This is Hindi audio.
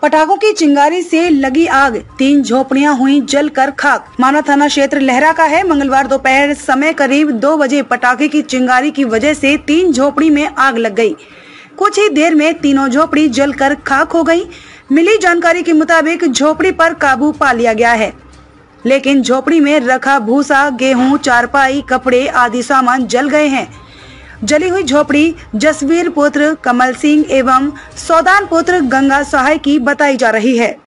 पटाखों की चिंगारी से लगी आग, 3 झोपड़ियां हुई जलकर खाक। माना थाना क्षेत्र लहरा का है। मंगलवार दोपहर समय करीब 2 बजे पटाखे की चिंगारी की वजह से 3 झोपड़ी में आग लग गई। कुछ ही देर में तीनों झोपड़ी जलकर खाक हो गई। मिली जानकारी के मुताबिक झोपड़ी पर काबू पा लिया गया है, लेकिन झोपड़ी में रखा भूसा, गेहूं, चारपाई, कपड़े आदि सामान जल गए हैं। जली हुई झोपड़ी जसवीर पुत्र कमल सिंह एवं सौदान पुत्र गंगा सहाय की बताई जा रही है।